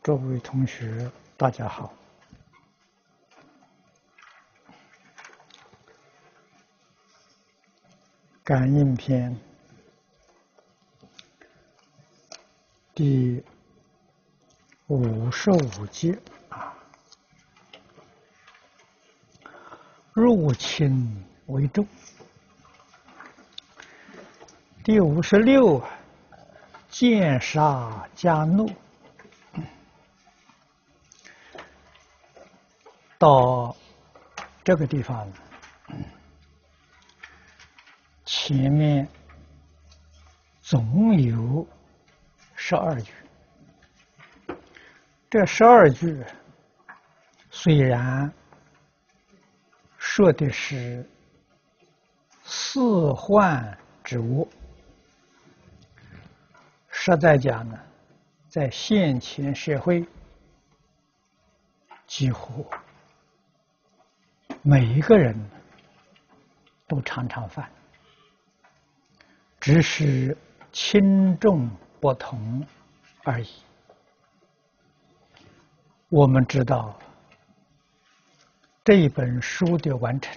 诸位同学，大家好。感应篇第55节入侵为重。第56见杀加怒。到这个地方，前面总有12句。这12句虽然说的是四患之恶，实在讲呢，在现前社会，几乎每一个人都常常犯，只是轻重不同而已。我们知道这一本书的完成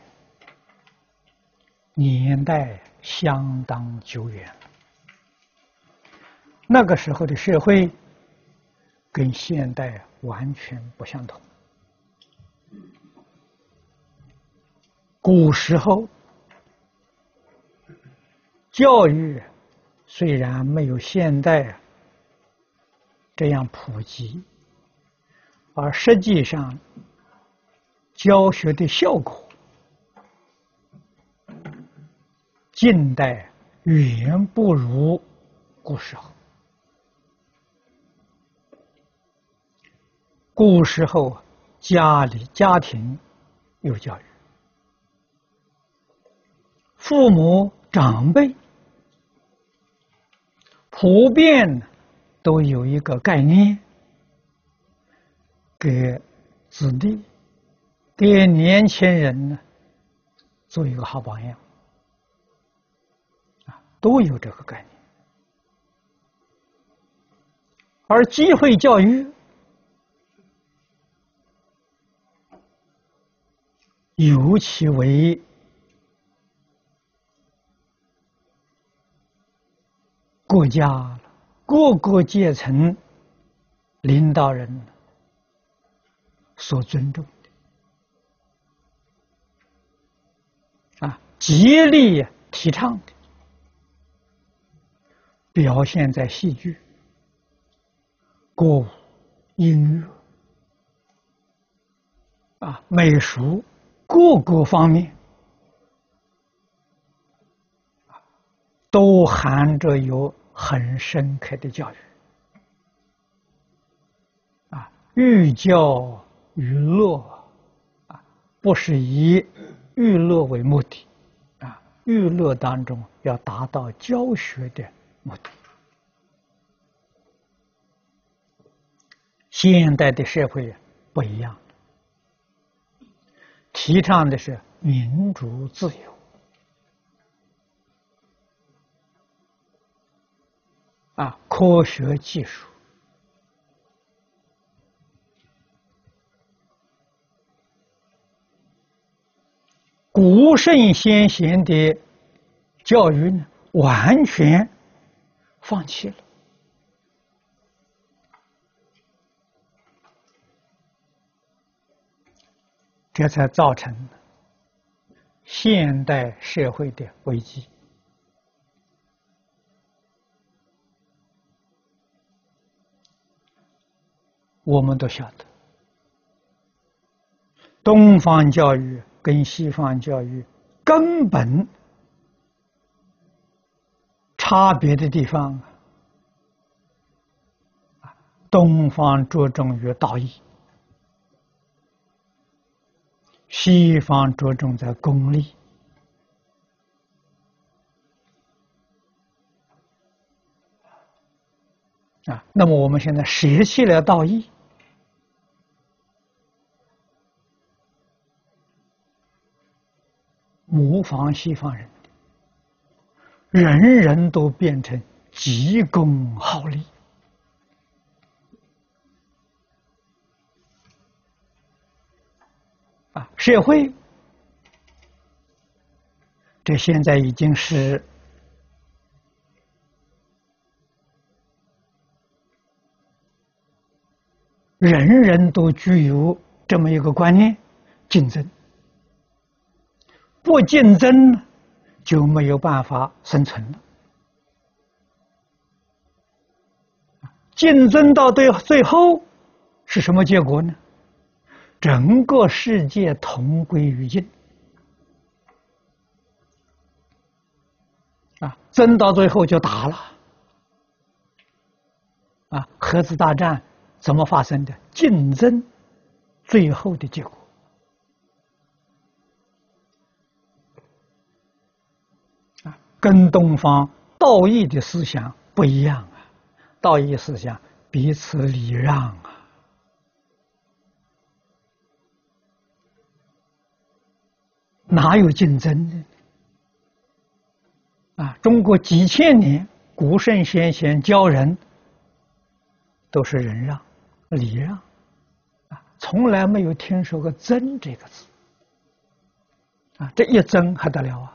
年代相当久远，那个时候的社会跟现代完全不相同。古时候教育虽然没有现代这样普及，而实际上教学的效果近代远不如古时候。古时候家庭有教育，父母长辈普遍都有一个概念，给子弟给年轻人呢做一个好榜样，都有这个概念。而机会教育尤其为国家各个阶层领导人所尊重的，极力提倡的，表现在戏剧、歌舞、音乐、美术各个方面，都含着有很深刻的教育。寓教于乐，不是以娱乐为目的，娱乐当中要达到教学的目的。现代的社会不一样，提倡的是民主自由，科学技术，古圣先贤的教育呢，完全放弃了。这才造成现代社会的危机。我们都晓得，东方教育跟西方教育根本差别的地方，东方着重于道义，西方着重在功利。那么我们现在舍弃了道义，模仿西方人，人人都变成急功好利， 社会这现在已经是人人都具有这么一个观念：竞争。不竞争就没有办法生存了。竞争到最后是什么结果呢？整个世界同归于尽。争到最后就打了。核子大战怎么发生的？竞争最后的结果。跟东方道义的思想不一样啊！道义思想彼此礼让啊，哪有竞争呢？中国几千年古圣先贤教人都是忍让、礼让，从来没有听说过争这个字。这一争还得了啊！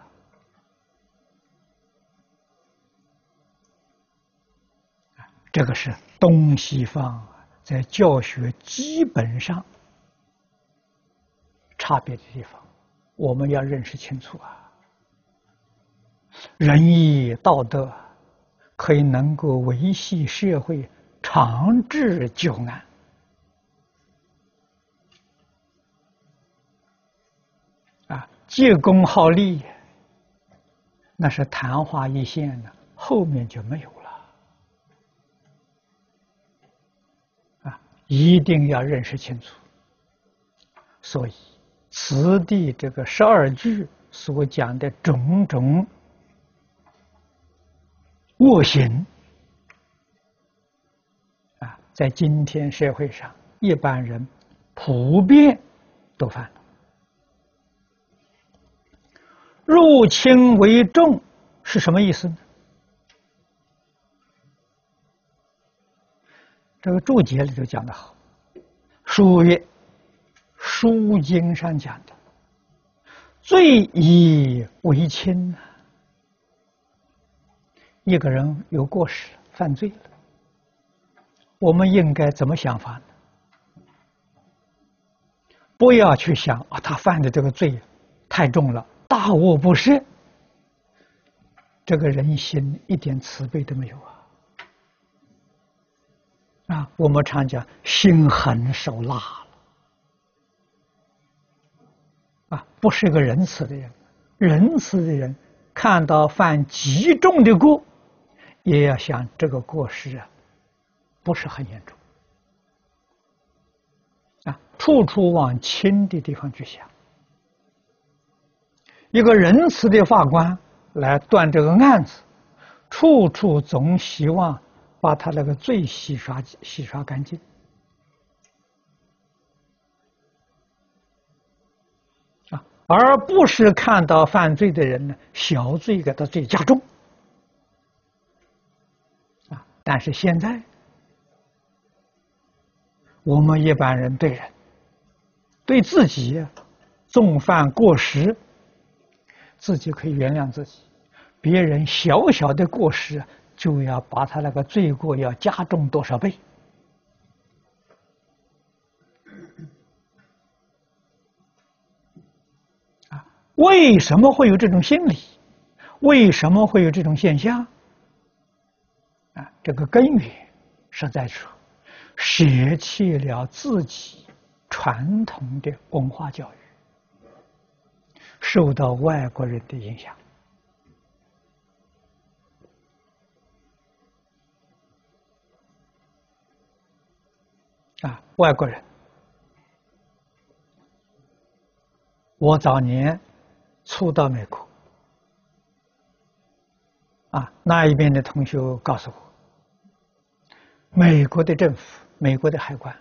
这个是东西方在教学基本上差别的地方，我们要认识清楚啊。仁义道德可以能够维系社会长治久安，借功好利那是昙花一现的，后面就没有了。一定要认识清楚。所以此地这个12句所讲的种种恶行在今天社会上一般人普遍都犯了。入轻为重是什么意思呢？这个注解里头讲得好，书曰：书经上讲的，罪以为轻。一个人有过失，犯罪了，我们应该怎么想法呢？不要去想他犯的这个罪太重了，大恶不赦，这个人心一点慈悲都没有我们常讲心狠手辣了不是个仁慈的人。仁慈的人看到犯极重的过，也要想这个过失不是很严重处处往轻的地方去想。一个仁慈的法官来断这个案子，处处总希望把他那个罪洗刷干净而不是看到犯罪的人呢，小罪给他罪加重但是现在我们一般人对人对自己纵犯过失，自己可以原谅自己，别人小小的过失就要把他那个罪过要加重多少倍为什么会有这种心理？为什么会有这种现象这个根源是在说舍弃了自己传统的文化教育，受到外国人的影响外国人。我早年初到美国那一边的同学告诉我，美国的政府、美国的海关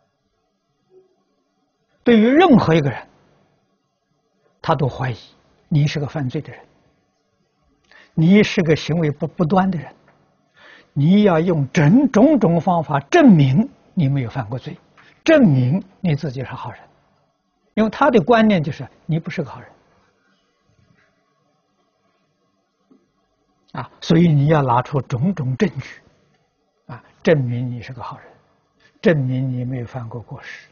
对于任何一个人，他都怀疑你是个犯罪的人，你是个行为不端的人，你要用种种方法证明你没有犯过罪，证明你自己是好人因为他的观念就是你不是个好人啊，所以你要拿出种种证据啊，证明你是个好人，证明你没有犯过过失。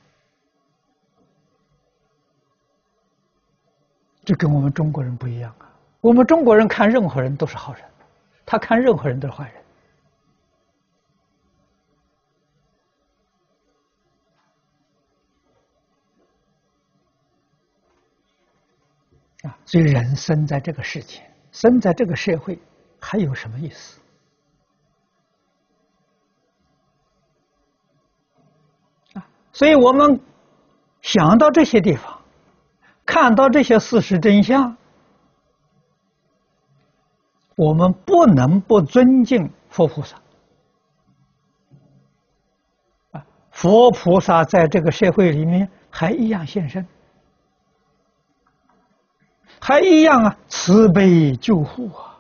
这跟我们中国人不一样啊！我们中国人看任何人都是好人，他看任何人都是坏人啊！所以人生在这个世界，生在这个社会，还有什么意思啊？所以我们想到这些地方，看到这些事实真相，我们不能不尊敬佛菩萨啊！佛菩萨在这个社会里面还一样现身，还一样啊，慈悲救护啊！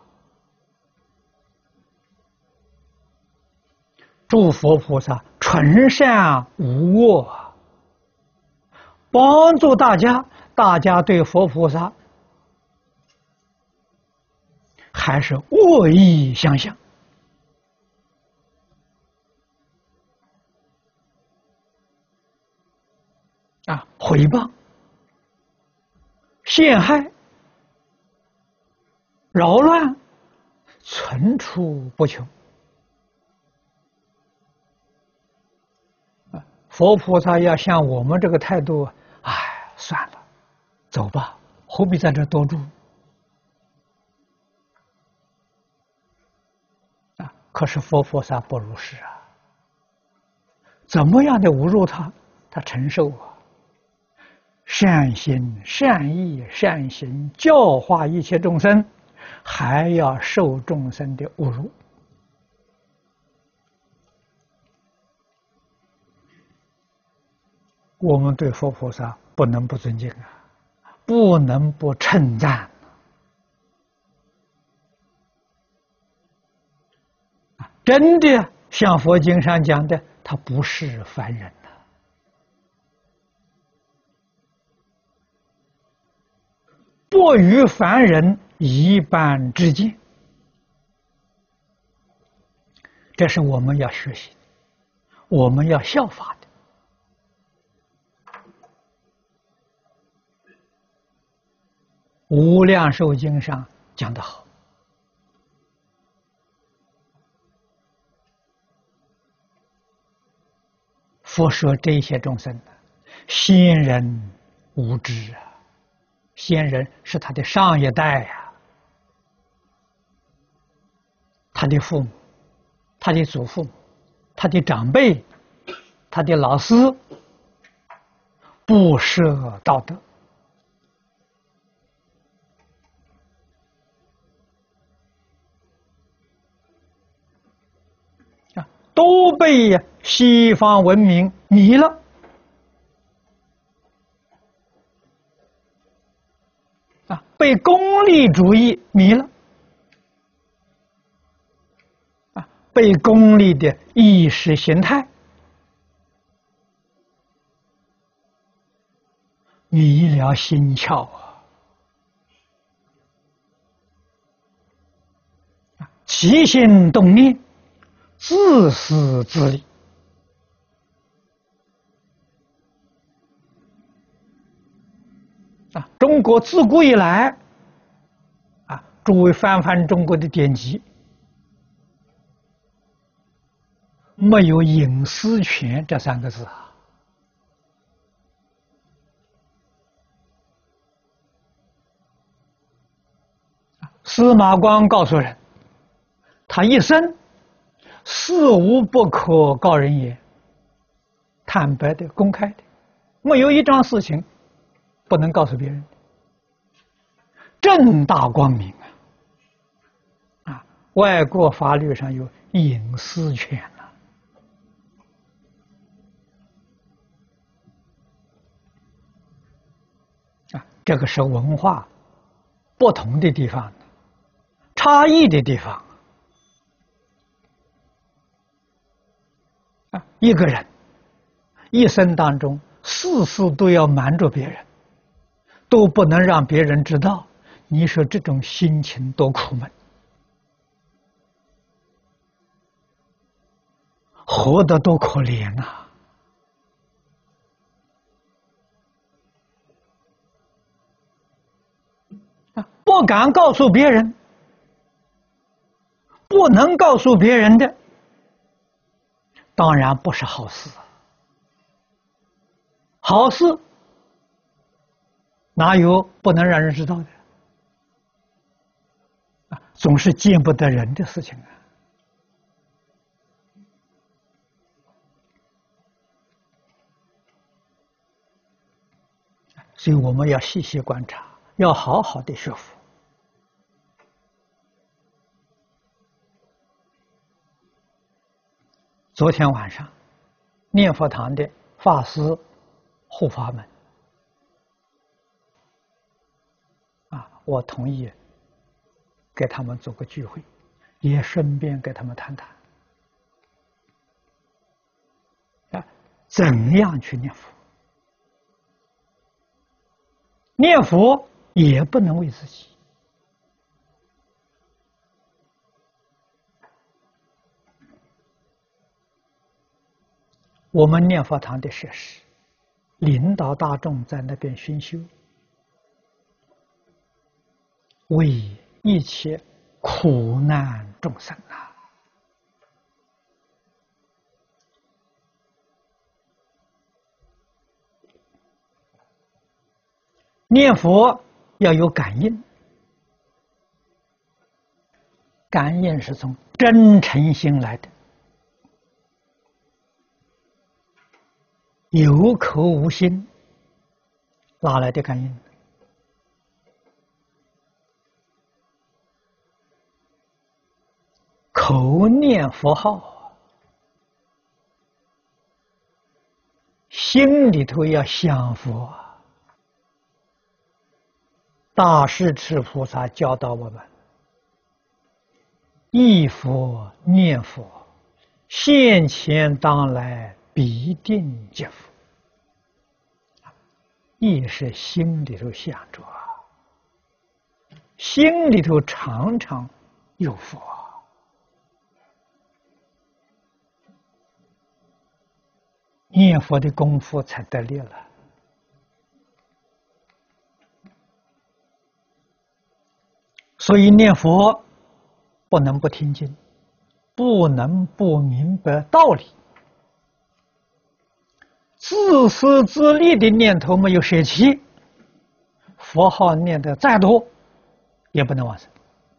诸佛菩萨纯善无恶啊，帮助大家，大家对佛菩萨还是恶意相向啊，毁谤、陷害、扰乱，层出不穷。佛菩萨要像我们这个态度，哎，算了，走吧，何必在这多住啊？可是佛菩萨不如是啊，怎么样的侮辱他，他承受啊。善心、善意、善行教化一切众生，还要受众生的侮辱。我们对佛菩萨不能不尊敬啊，不能不称赞啊！真的像佛经上讲的，他不是凡人呐，不与凡人一般之见，这是我们要学习的，我们要效法的。无量寿经上讲得好，佛说这些众生先人无知啊，先人是他的上一代呀，他的父母、他的祖父母、他的长辈、他的老师，不设道德啊，都被西方文明迷了啊，被功利主义迷了啊，被功利的意识形态迷了心窍啊，起心动念，自私自利啊！中国自古以来啊，诸位翻翻中国的典籍，没有隐私权这三个字啊。司马光告诉人，他一生事无不可告人言，坦白的、公开的，没有一桩事情不能告诉别人，正大光明啊！外国法律上有隐私权啊，这个是文化不同的地方，差异的地方啊！一个人一生当中，事事都要瞒着别人都不能让别人知道，你说这种心情多苦闷，活得多可怜呐！不敢告诉别人，不能告诉别人的，当然不是好事。好事哪有不能让人知道的？总是见不得人的事情啊。所以我们要细细观察，要好好的学佛。昨天晚上，念佛堂的法师护法们我同意给他们做个聚会，也顺便给他们谈谈怎样去念佛。念佛也不能为自己，我们念佛堂的设施，领导大众在那边熏修，为一切苦难众生啊！念佛要有感应，感应是从真诚心来的，有口无心，哪来的感应？口念佛号，心里头要想佛。大势至菩萨教导我们：忆佛念佛，现前当来必定见佛。忆是心里头想着，心里头常常有佛。念佛的功夫才得力了。所以念佛不能不听经，不能不明白道理。自私自利的念头没有舍弃，佛号念得再多，也不能往生。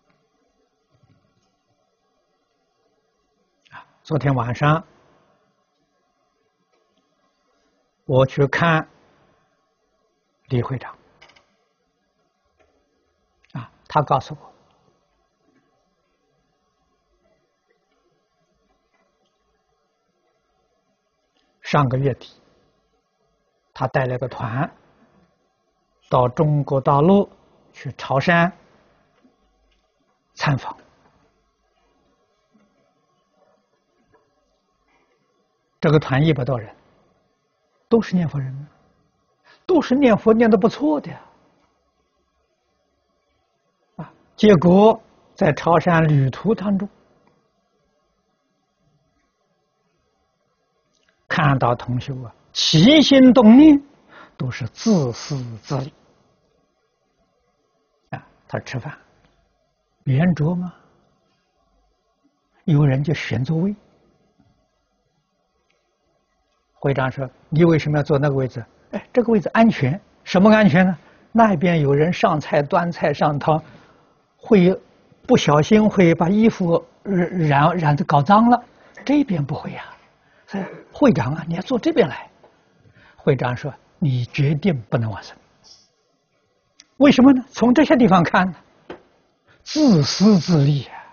昨天晚上我去看李会长，他告诉我，上个月底，他带了个团到中国大陆去潮汕参访。这个团100多人，都是念佛人，都是念佛念得不错的。结果在潮汕旅途当中，看到同修起心动念都是自私自利。他吃饭，圆桌吗？有人就选座位。会长说：“你为什么要坐那个位置？这个位置安全。什么安全呢？那边有人上菜端菜上汤。”会不小心会把衣服染得搞脏了，这边不会呀。所以会长你要坐这边来。会长说：“你决定不能往生。为什么呢？从这些地方看呢，自私自利啊！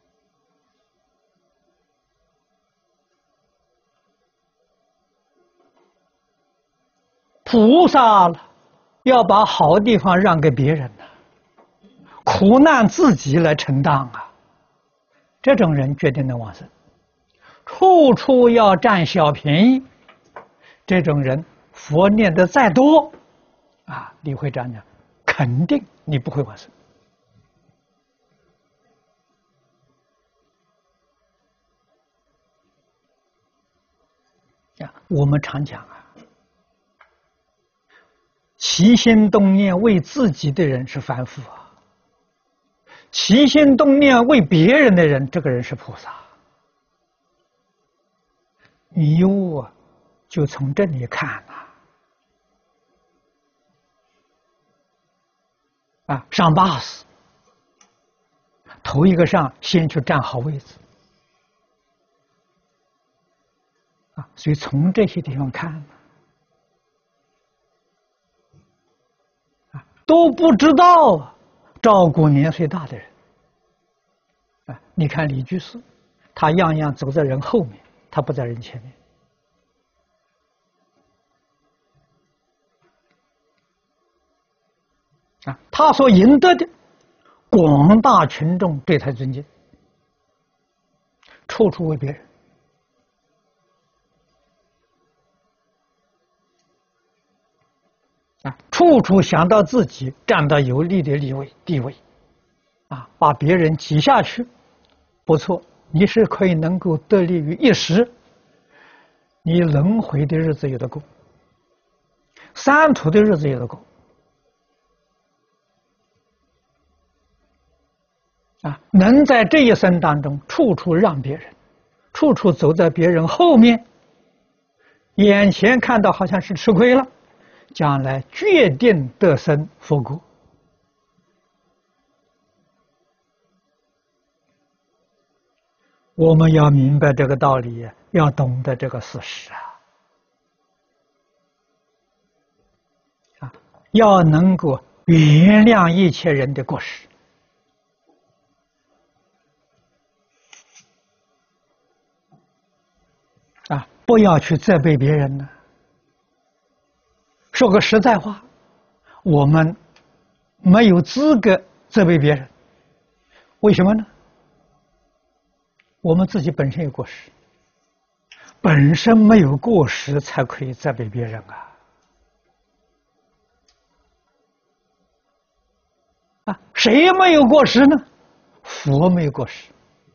菩萨了，要把好地方让给别人呢。苦难自己来承担啊！这种人决定能往生，处处要占小便宜。这种人佛念得再多李会长讲， 肯定你不会往生。我们常讲啊，起心动念为自己的人是凡夫啊，起心动念为别人的人，这个人是菩萨。你我就从这里看上巴士，头一个上，先去占好位置所以从这些地方看都不知道照顾年岁大的人你看李居士，他样样走在人后面，他不在人前面他所赢得的广大群众对他尊敬，处处为别人处处想到自己站到有利的地位把别人挤下去，不错，你是可以能够得利于一时，你轮回的日子有得过，三途的日子有得过能在这一生当中处处让别人，处处走在别人后面，眼前看到好像是吃亏了，将来决定得生佛果。我们要明白这个道理，要懂得这个事实要能够原谅一切人的过失不要去责备别人呢。说个实在话，我们没有资格责备别人，为什么呢？我们自己本身有过失，本身没有过失才可以责备别人谁没有过失呢？佛没有过失。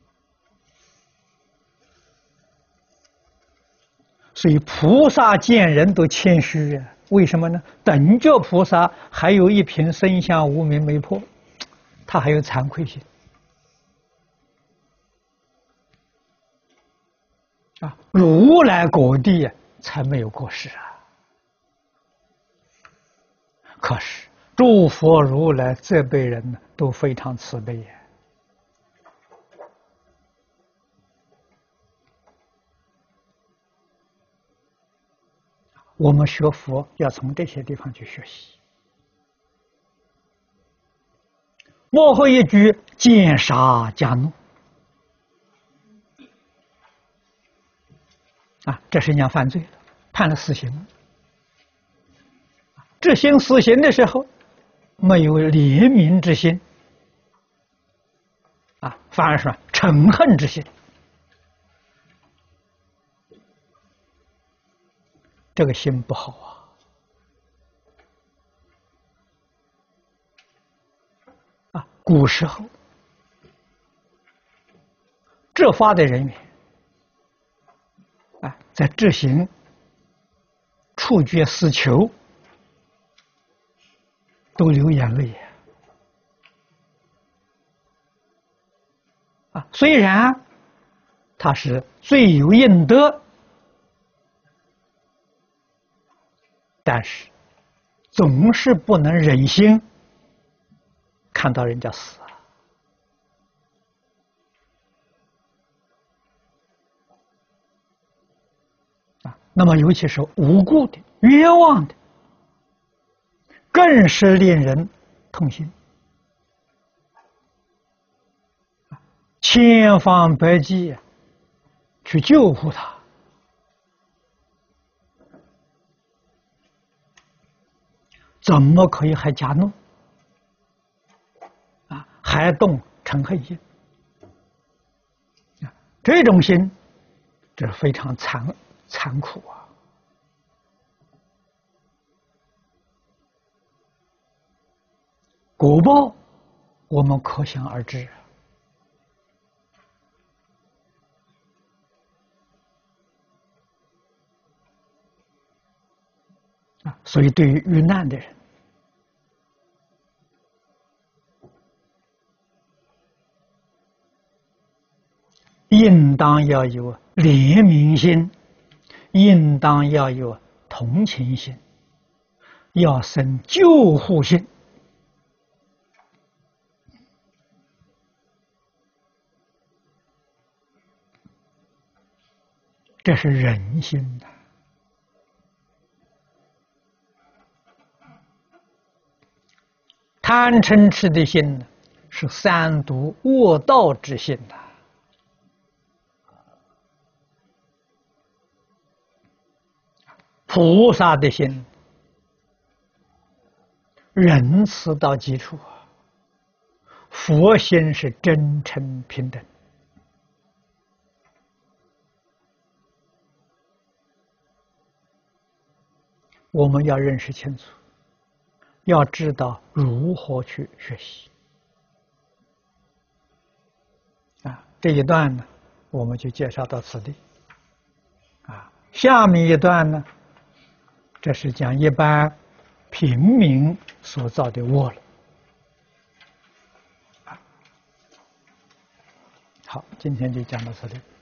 所以菩萨见人都谦虚为什么呢？等觉菩萨还有一品生相无明没破，他还有惭愧心如来果地才没有过失可是诸佛如来这辈人都非常慈悲我们学佛要从这些地方去学习。幕后一句见杀加怒这是人家犯罪了，判了死刑。执行死刑的时候没有怜悯之心反而是嗔恨之心。这个心不好古时候执法的人员在执行处决死囚都流眼泪虽然他是罪有应得，但是总是不能忍心看到人家死那么尤其是无辜的冤枉的，更是令人痛心，千方百计去救护他，怎么可以还加怒还动嗔恨心这种心这是非常残酷果报我们可想而知啊。所以，对于遇难的人，应当要有怜悯心，应当要有同情心，要生救护心。这是人性的。贪嗔痴的心呢，是三毒恶道之心呐。菩萨的心，仁慈到极处啊。佛心是真诚平等。我们要认识清楚，要知道如何去学习啊。这一段呢，我们就介绍到此地啊。下面一段呢，这是讲一般平民所造的恶了。好，今天就讲到这里。